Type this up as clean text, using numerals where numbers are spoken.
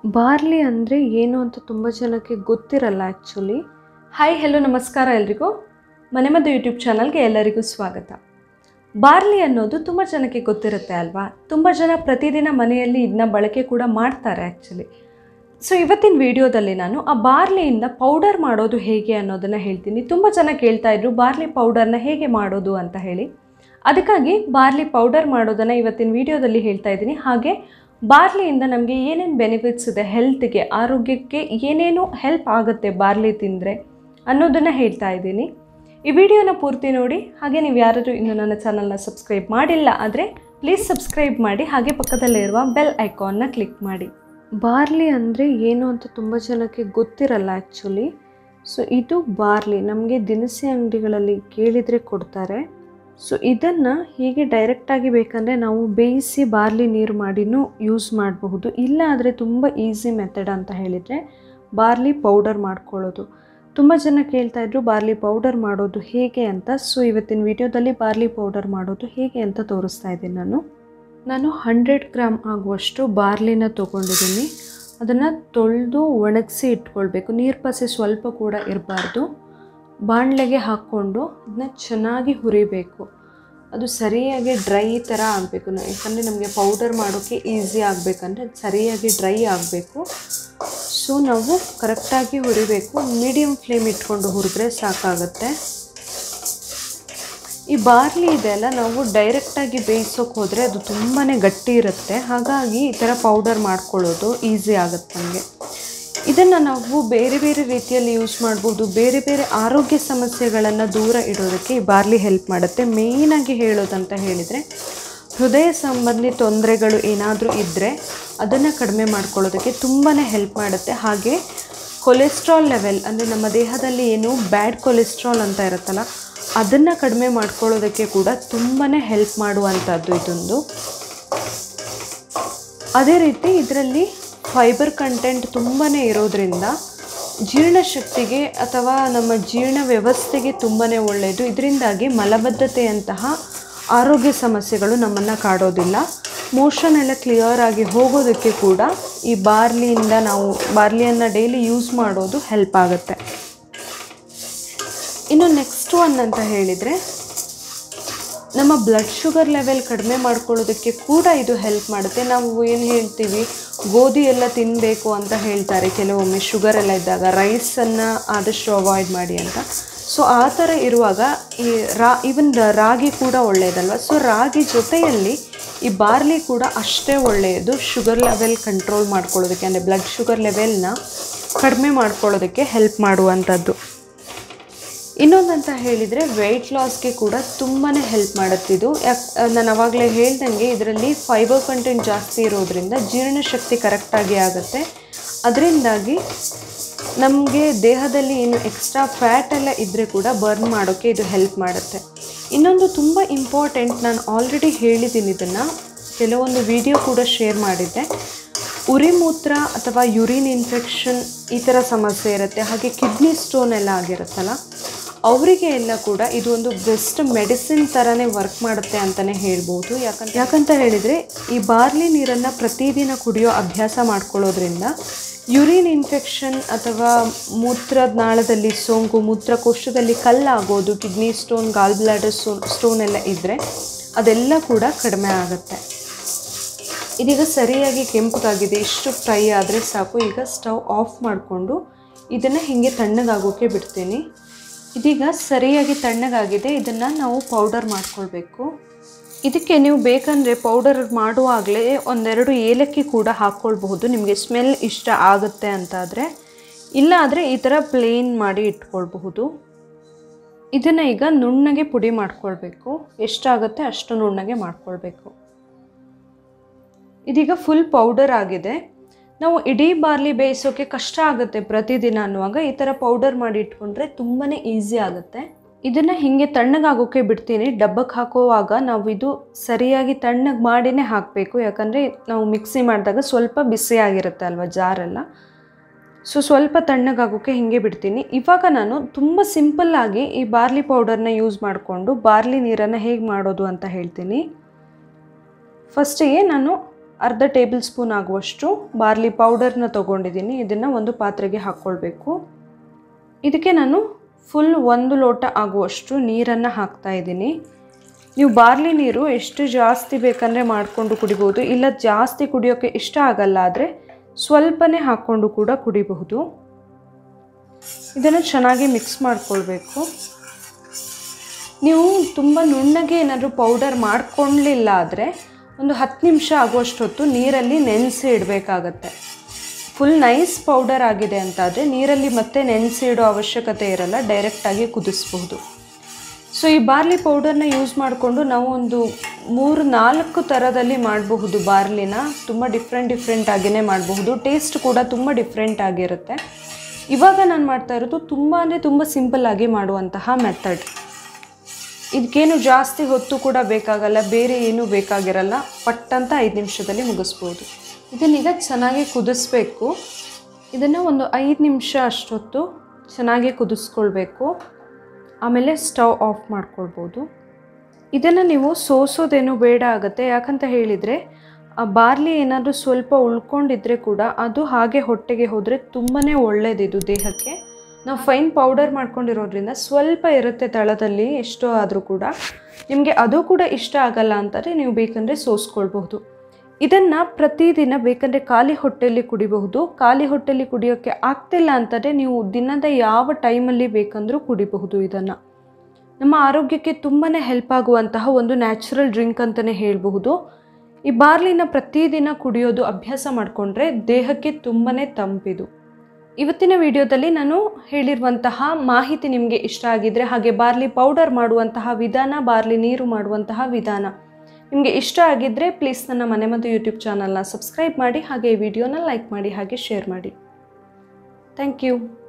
Barley ಅಂದರೆ ಏನು ಅಂತ ತುಂಬ ಜನಕ್ಕೆ ಗೊತ್ತಿರಲ್ಲ ಆ್ಯಕ್ಚುಲಿ. ಹಾಯ್ ಹೆಲೋ ನಮಸ್ಕಾರ ಎಲ್ರಿಗೂ. ManeMaddhu ಯೂಟ್ಯೂಬ್ ಚಾನಲ್ಗೆ ಎಲ್ಲರಿಗೂ ಸ್ವಾಗತ. ಬಾರ್ಲಿ ಅನ್ನೋದು ತುಂಬ ಜನಕ್ಕೆ ಗೊತ್ತಿರುತ್ತೆ ಅಲ್ವಾ. ತುಂಬ ಜನ ಪ್ರತಿದಿನ ಮನೆಯಲ್ಲಿ ಇದನ್ನ ಬಳಕೆ ಕೂಡ ಮಾಡ್ತಾರೆ ಆ್ಯಕ್ಚುಲಿ. ಸೊ ಇವತ್ತಿನ ವಿಡಿಯೋದಲ್ಲಿ ನಾನು ಆ ಬಾರ್ಲಿಯಿಂದ ಪೌಡರ್ ಮಾಡೋದು ಹೇಗೆ ಅನ್ನೋದನ್ನು ಹೇಳ್ತೀನಿ. ತುಂಬ ಜನ ಕೇಳ್ತಾ ಇದ್ರು ಬಾರ್ಲಿ ಪೌಡರ್ನ ಹೇಗೆ ಮಾಡೋದು ಅಂತ ಹೇಳಿ. ಅದಕ್ಕಾಗಿ ಬಾರ್ಲಿ ಪೌಡರ್ ಮಾಡೋದನ್ನು ಇವತ್ತಿನ ವಿಡಿಯೋದಲ್ಲಿ ಹೇಳ್ತಾ ಇದ್ದೀನಿ. ಹಾಗೆ ಬಾರ್ಲಿಯಿಂದ ನಮಗೆ ಏನೇನು ಬೆನಿಫಿಟ್ಸ್ ಇದೆ, ಹೆಲ್ತ್ಗೆ, ಆರೋಗ್ಯಕ್ಕೆ ಏನೇನು ಹೆಲ್ಪ್ ಆಗುತ್ತೆ ಬಾರ್ಲಿ ತಿಂದರೆ ಅನ್ನೋದನ್ನು ಹೇಳ್ತಾ ಇದ್ದೀನಿ. ಈ ವಿಡಿಯೋನ ಪೂರ್ತಿ ನೋಡಿ. ಹಾಗೆ ನೀವು ಯಾರಾದರೂ ಇನ್ನು ನನ್ನ ಚಾನಲ್ನ ಸಬ್ಸ್ಕ್ರೈಬ್ ಮಾಡಿಲ್ಲ ಆದರೆ ಪ್ಲೀಸ್ ಸಬ್ಸ್ಕ್ರೈಬ್ ಮಾಡಿ, ಹಾಗೆ ಪಕ್ಕದಲ್ಲೇ ಇರುವ ಬೆಲ್ ಐಕಾನ್ನ ಕ್ಲಿಕ್ ಮಾಡಿ. ಬಾರ್ಲಿ ಅಂದರೆ ಏನು ಅಂತ ತುಂಬ ಜನಕ್ಕೆ ಗೊತ್ತಿರಲ್ಲ ಆ್ಯಕ್ಚುಲಿ. ಸೊ ಇದು ಬಾರ್ಲಿ ನಮಗೆ ದಿನಸಿ ಅಂಗಡಿಗಳಲ್ಲಿ ಕೇಳಿದರೆ ಕೊಡ್ತಾರೆ. ಸೊ ಇದನ್ನು ಹೀಗೆ ಡೈರೆಕ್ಟಾಗಿ ಬೇಕಂದರೆ ನಾವು ಬೇಯಿಸಿ ಬಾರ್ಲಿ ನೀರು ಮಾಡಿನೂ ಯೂಸ್ ಮಾಡಬಹುದು. ಇಲ್ಲ ಆದರೆ ತುಂಬ ಈಸಿ ಮೆಥಡ್ ಅಂತ ಹೇಳಿದರೆ ಬಾರ್ಲಿ ಪೌಡರ್ ಮಾಡ್ಕೊಳ್ಳೋದು. ತುಂಬ ಜನ ಕೇಳ್ತಾಯಿದ್ರು ಬಾರ್ಲಿ ಪೌಡರ್ ಮಾಡೋದು ಹೇಗೆ ಅಂತ. ಸೊ ಇವತ್ತಿನ ವಿಡಿಯೋದಲ್ಲಿ ಬಾರ್ಲಿ ಪೌಡರ್ ಮಾಡೋದು ಹೇಗೆ ಅಂತ ತೋರಿಸ್ತಾ ಇದ್ದೀನಿ. ನಾನು 100 ಗ್ರಾಮ್ ಆಗುವಷ್ಟು ಬಾರ್ಲಿನ ತೊಗೊಂಡಿದ್ದೀನಿ. ಅದನ್ನು ತೊಳೆದು ಒಣಗಿಸಿ ಇಟ್ಕೊಳ್ಬೇಕು. ನೀರು ಪಸೆ ಸ್ವಲ್ಪ ಕೂಡ ಇರಬಾರ್ದು. ಬಾಣಲೆಗೆ ಹಾಕ್ಕೊಂಡು ಅದನ್ನ ಚೆನ್ನಾಗಿ ಹುರಿಬೇಕು. ಅದು ಸರಿಯಾಗಿ ಡ್ರೈ ಥರ ಆಗಬೇಕು. ಯಾಕಂದರೆ ನಮಗೆ ಪೌಡರ್ ಮಾಡೋಕ್ಕೆ ಈಸಿ ಆಗಬೇಕಂದ್ರೆ ಅದು ಸರಿಯಾಗಿ ಡ್ರೈ ಆಗಬೇಕು. ಸೊ ನಾವು ಕರೆಕ್ಟಾಗಿ ಹುರಿಬೇಕು. ಮೀಡಿಯಮ್ ಫ್ಲೇಮ್ ಇಟ್ಕೊಂಡು ಹುರಿದ್ರೆ ಸಾಕಾಗುತ್ತೆ. ಈ ಬಾರ್ಲಿ ಇದೆಲ್ಲ ನಾವು ಡೈರೆಕ್ಟಾಗಿ ಬೇಯಿಸೋಕೆ ಹೋದರೆ ಅದು ತುಂಬಾ ಗಟ್ಟಿ ಇರುತ್ತೆ. ಹಾಗಾಗಿ ಈ ಥರ ಪೌಡರ್ ಮಾಡ್ಕೊಳ್ಳೋದು ಈಸಿ ಆಗುತ್ತೆ ನಮಗೆ. ಇದನ್ನು ನಾವು ಬೇರೆ ಬೇರೆ ರೀತಿಯಲ್ಲಿ ಯೂಸ್ ಮಾಡ್ಬೋದು. ಬೇರೆ ಬೇರೆ ಆರೋಗ್ಯ ಸಮಸ್ಯೆಗಳನ್ನು ದೂರ ಇಡೋದಕ್ಕೆ ಈ ಬಾರ್ಲಿ ಹೆಲ್ಪ್ ಮಾಡುತ್ತೆ. ಮೇಯ್ನಾಗಿ ಹೇಳೋದಂತ ಹೇಳಿದರೆ ಹೃದಯ ಸಂಬಂಧಿ ತೊಂದರೆಗಳು ಏನಾದರೂ ಇದ್ದರೆ ಅದನ್ನು ಕಡಿಮೆ ಮಾಡ್ಕೊಳ್ಳೋದಕ್ಕೆ ತುಂಬಾ ಹೆಲ್ಪ್ ಮಾಡುತ್ತೆ. ಹಾಗೆ ಕೊಲೆಸ್ಟ್ರಾಲ್ ಲೆವೆಲ್ ಅಂದರೆ ನಮ್ಮ ದೇಹದಲ್ಲಿ ಏನು ಬ್ಯಾಡ್ ಕೊಲೆಸ್ಟ್ರಾಲ್ ಅಂತ ಇರುತ್ತಲ್ಲ ಅದನ್ನು ಕಡಿಮೆ ಮಾಡ್ಕೊಳ್ಳೋದಕ್ಕೆ ಕೂಡ ತುಂಬಾ ಹೆಲ್ಪ್ ಮಾಡುವಂಥದ್ದು ಇದೊಂದು. ಅದೇ ರೀತಿ ಇದರಲ್ಲಿ ಫೈಬರ್ ಕಂಟೆಂಟ್ ತುಂಬಾ ಇರೋದ್ರಿಂದ ಜೀರ್ಣಶಕ್ತಿಗೆ ಅಥವಾ ನಮ್ಮ ಜೀರ್ಣ ವ್ಯವಸ್ಥೆಗೆ ತುಂಬಾ ಒಳ್ಳೆಯದು. ಇದರಿಂದಾಗಿ ಮಲಬದ್ಧತೆಯಂತಹ ಆರೋಗ್ಯ ಸಮಸ್ಯೆಗಳು ನಮ್ಮನ್ನು ಕಾಡೋದಿಲ್ಲ. ಮೋಷನ್ ಎಲ್ಲ ಕ್ಲಿಯರ್ ಆಗಿ ಹೋಗೋದಕ್ಕೆ ಕೂಡ ಈ ಬಾರ್ಲಿಯಿಂದ ನಾವು ಬಾರ್ಲಿಯನ್ನು ಡೈಲಿ ಯೂಸ್ ಮಾಡೋದು ಹೆಲ್ಪ್ ಆಗುತ್ತೆ. ಇನ್ನು ನೆಕ್ಸ್ಟ್ ಒನ್ ಅಂತ ಹೇಳಿದರೆ ನಮ್ಮ ಬ್ಲಡ್ ಶುಗರ್ ಲೆವೆಲ್ ಕಡಿಮೆ ಮಾಡ್ಕೊಳ್ಳೋದಕ್ಕೆ ಕೂಡ ಇದು ಹೆಲ್ಪ್ ಮಾಡುತ್ತೆ. ನಾವು ಏನು ಹೇಳ್ತೀವಿ ಗೋಧಿ ಎಲ್ಲ ತಿನ್ನಬೇಕು ಅಂತ ಹೇಳ್ತಾರೆ ಕೆಲವೊಮ್ಮೆ ಶುಗರ್ ಎಲ್ಲ ಇದ್ದಾಗ, ರೈಸನ್ನು ಆದಷ್ಟು ಅವಾಯ್ಡ್ ಮಾಡಿ ಅಂತ. ಸೊ ಆ ಥರ ಇರುವಾಗ ಈ ಈವನ್ ರಾಗಿ ಕೂಡ ಒಳ್ಳೆಯದಲ್ವ. ಸೊ ರಾಗಿ ಜೊತೆಯಲ್ಲಿ ಈ ಬಾರ್ಲಿ ಕೂಡ ಅಷ್ಟೇ ಒಳ್ಳೆಯದು ಶುಗರ್ ಲೆವೆಲ್ ಕಂಟ್ರೋಲ್ ಮಾಡ್ಕೊಳ್ಳೋದಕ್ಕೆ, ಅಂದರೆ ಬ್ಲಡ್ ಶುಗರ್ ಲೆವೆಲ್ನ ಕಡಿಮೆ ಮಾಡ್ಕೊಳ್ಳೋದಕ್ಕೆ ಹೆಲ್ಪ್ ಮಾಡುವಂಥದ್ದು. ಇನ್ನೊಂದಂತ ಹೇಳಿದರೆ ವೆಯ್ಟ್ ಲಾಸ್ಗೆ ಕೂಡ ತುಂಬಾ ಹೆಲ್ಪ್ ಮಾಡುತ್ತಿದ್ದು. ನಾನು ಆವಾಗಲೇ ಹೇಳ್ದಂಗೆ ಇದರಲ್ಲಿ ಫೈಬರ್ ಕಂಟೆಂಟ್ ಜಾಸ್ತಿ ಇರೋದ್ರಿಂದ ಜೀರ್ಣಶಕ್ತಿ ಕರೆಕ್ಟಾಗಿ ಆಗುತ್ತೆ. ಅದರಿಂದಾಗಿ ನಮಗೆ ದೇಹದಲ್ಲಿ ಏನು ಎಕ್ಸ್ಟ್ರಾ ಫ್ಯಾಟ್ ಎಲ್ಲ ಇದ್ದರೆ ಕೂಡ ಬರ್ನ್ ಮಾಡೋಕ್ಕೆ ಇದು ಹೆಲ್ಪ್ ಮಾಡುತ್ತೆ. ಇನ್ನೊಂದು ತುಂಬ ಇಂಪಾರ್ಟೆಂಟ್, ನಾನು ಆಲ್ರೆಡಿ ಹೇಳಿದ್ದೀನಿ ಇದನ್ನು, ಕೆಲವೊಂದು ವಿಡಿಯೋ ಕೂಡ ಶೇರ್ ಮಾಡಿದ್ದೆ. ಉರಿಮೂತ್ರ ಅಥವಾ ಯೂರಿನ್ ಇನ್ಫೆಕ್ಷನ್ ಈ ಥರ ಸಮಸ್ಯೆ ಇರುತ್ತೆ. ಹಾಗೆ ಕಿಡ್ನಿ ಸ್ಟೋನ್ ಎಲ್ಲ ಆಗಿರುತ್ತಲ್ಲ ಅವರಿಗೆ ಎಲ್ಲ ಕೂಡ ಇದು ಒಂದು ಬೆಸ್ಟ್ ಮೆಡಿಸಿನ್ ಥರನೇ ವರ್ಕ್ ಮಾಡುತ್ತೆ ಅಂತಲೇ ಹೇಳ್ಬೋದು. ಯಾಕಂತ ಹೇಳಿದರೆ ಈ ಬಾರ್ಲಿ ನೀರನ್ನು ಪ್ರತಿದಿನ ಕುಡಿಯೋ ಅಭ್ಯಾಸ ಮಾಡ್ಕೊಳ್ಳೋದ್ರಿಂದ ಯೂರಿನ್ ಇನ್ಫೆಕ್ಷನ್ ಅಥವಾ ಮೂತ್ರನಾಳದಲ್ಲಿ ಸೋಂಕು, ಮೂತ್ರಕೋಶದಲ್ಲಿ ಕಲ್ಲಾಗೋದು, kidney stone, gall bladder stone ಎಲ್ಲ ಇದ್ದರೆ ಅದೆಲ್ಲ ಕೂಡ ಕಡಿಮೆ ಆಗುತ್ತೆ. ಇದೀಗ ಸರಿಯಾಗಿ ಕೆಂಪಗಾಗಿದೆ. ಇಷ್ಟು ಫ್ರೈ ಆದರೆ ಸಾಕು. ಈಗ ಸ್ಟವ್ ಆಫ್ ಮಾಡಿಕೊಂಡು ಇದನ್ನು ಹೀಗೆ ತಣ್ಣಗಾಗೋಕ್ಕೆ ಬಿಡ್ತೀನಿ. ಇದೀಗ ಸರಿಯಾಗಿ ತಣ್ಣಗಾಗಿದೆ. ಇದನ್ನು ನಾವು ಪೌಡರ್ ಮಾಡ್ಕೊಳ್ಬೇಕು. ಇದಕ್ಕೆ ನೀವು ಬೇಕಂದರೆ ಪೌಡರ್ ಮಾಡುವಾಗಲೇ ಒಂದೆರಡು ಏಲಕ್ಕಿ ಕೂಡ ಹಾಕ್ಕೊಳ್ಬಹುದು, ನಿಮಗೆ ಸ್ಮೆಲ್ ಇಷ್ಟ ಆಗುತ್ತೆ ಅಂತಾದರೆ. ಇಲ್ಲ ಆದರೆ ಈ ಥರ ಪ್ಲೇನ್ ಮಾಡಿ ಇಟ್ಕೊಳ್ಬಹುದು. ಇದನ್ನು ಈಗ ನುಣ್ಣಗೆ ಪುಡಿ ಮಾಡ್ಕೊಳ್ಬೇಕು. ಎಷ್ಟಾಗುತ್ತೆ ಅಷ್ಟು ನುಣ್ಣಗೆ ಮಾಡ್ಕೊಳ್ಬೇಕು. ಇದೀಗ ಫುಲ್ ಪೌಡರ್ ಆಗಿದೆ. ನಾವು ಇಡೀ ಬಾರ್ಲಿ ಬೇಯಿಸೋಕ್ಕೆ ಕಷ್ಟ ಆಗುತ್ತೆ ಪ್ರತಿದಿನ ಅನ್ನುವಾಗ ಈ ಥರ ಪೌಡರ್ ಮಾಡಿ ಇಟ್ಕೊಂಡ್ರೆ ತುಂಬಾ ಈಸಿ ಆಗುತ್ತೆ. ಇದನ್ನು ಹೀಗೆ ತಣ್ಣಗಾಗೋಕ್ಕೆ ಬಿಡ್ತೀನಿ. ಡಬ್ಬಕ್ಕೆ ಹಾಕುವಾಗ ನಾವು ಇದು ಸರಿಯಾಗಿ ತಣ್ಣಗೆ ಮಾಡಿನೇ ಹಾಕಬೇಕು. ಯಾಕಂದರೆ ನಾವು ಮಿಕ್ಸಿ ಮಾಡಿದಾಗ ಸ್ವಲ್ಪ ಬಿಸಿಯಾಗಿರುತ್ತೆ ಅಲ್ವ ಜಾರೆಲ್ಲ. ಸೊ ಸ್ವಲ್ಪ ತಣ್ಣಗಾಗೋಕ್ಕೆ ಹೀಗೆ ಬಿಡ್ತೀನಿ. ಇವಾಗ ನಾನು ತುಂಬ ಸಿಂಪಲ್ಲಾಗಿ ಈ ಬಾರ್ಲಿ ಪೌಡರ್ನ ಯೂಸ್ ಮಾಡಿಕೊಂಡು ಬಾರ್ಲಿ ನೀರನ್ನು ಹೇಗೆ ಮಾಡೋದು ಅಂತ ಹೇಳ್ತೀನಿ. ಫಸ್ಟಿಗೆ ನಾನು ಅರ್ಧ ಟೇಬಲ್ ಸ್ಪೂನ್ ಆಗುವಷ್ಟು ಬಾರ್ಲಿ ಪೌಡರ್ನ ತೊಗೊಂಡಿದ್ದೀನಿ. ಇದನ್ನು ಒಂದು ಪಾತ್ರೆಗೆ ಹಾಕ್ಕೊಳ್ಬೇಕು. ಇದಕ್ಕೆ ನಾನು ಫುಲ್ 1 ಲೋಟ ಆಗುವಷ್ಟು ನೀರನ್ನು ಹಾಕ್ತಾ ಇದ್ದೀನಿ. ನೀವು ಬಾರ್ಲಿ ನೀರು ಎಷ್ಟು ಜಾಸ್ತಿ ಬೇಕಂದರೆ ಮಾಡಿಕೊಂಡು ಕುಡಿಬೋದು, ಇಲ್ಲ ಜಾಸ್ತಿ ಕುಡಿಯೋಕ್ಕೆ ಇಷ್ಟ ಆಗಲ್ಲ ಆದರೆ ಸ್ವಲ್ಪನೇ ಹಾಕ್ಕೊಂಡು ಕೂಡ ಕುಡಿಬಹುದು. ಇದನ್ನು ಚೆನ್ನಾಗಿ ಮಿಕ್ಸ್ ಮಾಡಿಕೊಳ್ಬೇಕು. ನೀವು ತುಂಬ ನುಣ್ಣಗೆ ಏನಾದರೂ ಪೌಡರ್ ಮಾಡ್ಕೊಳ್ಳಿಲ್ಲ ಆದರೆ ಒಂದು 10 ನಿಮಿಷ ಆಗುವಷ್ಟು ಹೊತ್ತು ನೀರಲ್ಲಿ ನೆನೆಸಿ ಇಡಬೇಕಾಗತ್ತೆ. ಫುಲ್ ನೈಸ್ ಪೌಡರ್ ಆಗಿದೆ ಅಂತಾದರೆ ನೀರಲ್ಲಿ ಮತ್ತೆ ನೆನೆಸಿ ಇಡೋ ಅವಶ್ಯಕತೆ ಇರಲ್ಲ, ಡೈರೆಕ್ಟಾಗಿ ಕುದಿಸ್ಬಹುದು. ಸೊ ಈ ಬಾರ್ಲಿ ಪೌಡರ್ನ ಯೂಸ್ ಮಾಡಿಕೊಂಡು ನಾವು ಒಂದು 3-4 ಥರದಲ್ಲಿ ಮಾಡಬಹುದು. ಬಾರ್ಲಿನ ತುಂಬ ಡಿಫ್ರೆಂಟ್ ಆಗಿಯೇ ಮಾಡಬಹುದು. ಟೇಸ್ಟ್ ಕೂಡ ತುಂಬ ಡಿಫ್ರೆಂಟ್ ಆಗಿರುತ್ತೆ. ಇವಾಗ ನಾನು ಮಾಡ್ತಾ ಇರೋದು ತುಂಬ ಸಿಂಪಲ್ ಆಗಿ ಮಾಡುವಂತಹ ಮೆಥಡ್. ಇದಕ್ಕೇನು ಜಾಸ್ತಿ ಹೊತ್ತು ಕೂಡ ಬೇಕಾಗಲ್ಲ, ಬೇರೆ ಏನೂ ಬೇಕಾಗಿರಲ್ಲ. ಪಟ್ಟಂತ 5 ನಿಮಿಷದಲ್ಲಿ ಮುಗಿಸ್ಬೋದು. ಇದನ್ನೀಗ ಚೆನ್ನಾಗಿ ಕುದಿಸ್ಬೇಕು. ಇದನ್ನು ಒಂದು 5 ನಿಮಿಷ ಅಷ್ಟೊತ್ತು ಚೆನ್ನಾಗಿ ಕುದಿಸ್ಕೊಳ್ಬೇಕು. ಆಮೇಲೆ ಸ್ಟವ್ ಆಫ್ ಮಾಡ್ಕೊಳ್ಬೋದು. ಇದನ್ನು ನೀವು ಸೋಸೋದೇನು ಬೇಡ ಆಗುತ್ತೆ. ಯಾಕಂತ ಹೇಳಿದರೆ ಆ ಬಾರ್ಲಿ ಏನಾದರೂ ಸ್ವಲ್ಪ ಉಳ್ಕೊಂಡಿದ್ರೆ ಕೂಡ ಅದು ಹಾಗೆ ಹೊಟ್ಟೆಗೆ ಹೋದರೆ ತುಂಬಾ ಒಳ್ಳೆಯದಿದು ದೇಹಕ್ಕೆ. ನಾವು ಫೈನ್ ಪೌಡರ್ ಮಾಡ್ಕೊಂಡಿರೋದ್ರಿಂದ ಸ್ವಲ್ಪ ಇರುತ್ತೆ ತಳದಲ್ಲಿ, ಎಷ್ಟೋ ಆದರೂ ಕೂಡ. ನಿಮಗೆ ಅದು ಕೂಡ ಇಷ್ಟ ಆಗಲ್ಲ ಅಂತಾರೆ ನೀವು ಬೇಕಂದರೆ ಸೋಸ್ಕೊಳ್ಬಹುದು. ಇದನ್ನು ಪ್ರತಿದಿನ ಬೇಕಂದರೆ ಖಾಲಿ ಹೊಟ್ಟೆಯಲ್ಲಿ ಕುಡಿಬಹುದು. ಖಾಲಿ ಹೊಟ್ಟೆಯಲ್ಲಿ ಕುಡಿಯೋಕ್ಕೆ ಆಗ್ತಿಲ್ಲ ಅಂತಾರೆ ನೀವು ದಿನದ ಯಾವ ಟೈಮಲ್ಲಿ ಬೇಕಂದರೂ ಕುಡಿಬಹುದು. ಇದನ್ನು ನಮ್ಮ ಆರೋಗ್ಯಕ್ಕೆ ತುಂಬಾ ಹೆಲ್ಪ್ ಆಗುವಂತಹ ಒಂದು ನ್ಯಾಚುರಲ್ ಡ್ರಿಂಕ್ ಅಂತಲೇ ಹೇಳಬಹುದು. ಈ ಬಾರ್ಲಿನ ಪ್ರತಿದಿನ ಕುಡಿಯೋದು ಅಭ್ಯಾಸ ಮಾಡಿಕೊಂಡ್ರೆ ದೇಹಕ್ಕೆ ತುಂಬಾ ತಂಪಿದು. ಇವತ್ತಿನ ವಿಡಿಯೋದಲ್ಲಿ ನಾನು ಹೇಳಿರುವಂತಹ ಮಾಹಿತಿ ನಿಮಗೆ ಇಷ್ಟ ಆಗಿದ್ದರೆ, ಹಾಗೆ ಬಾರ್ಲಿ ಪೌಡರ್ ಮಾಡುವಂತಹ ವಿಧಾನ, ಬಾರ್ಲಿ ನೀರು ಮಾಡುವಂತಹ ವಿಧಾನ ನಿಮಗೆ ಇಷ್ಟ ಆಗಿದ್ದರೆ ಪ್ಲೀಸ್ ನನ್ನ ಮನೆಮದ್ದು ಯೂಟ್ಯೂಬ್ ಚಾನಲ್ನ ಸಬ್ಸ್ಕ್ರೈಬ್ ಮಾಡಿ, ಹಾಗೆ ಈ ವಿಡಿಯೋನ ಲೈಕ್ ಮಾಡಿ, ಹಾಗೆ ಶೇರ್ ಮಾಡಿ. Thank you.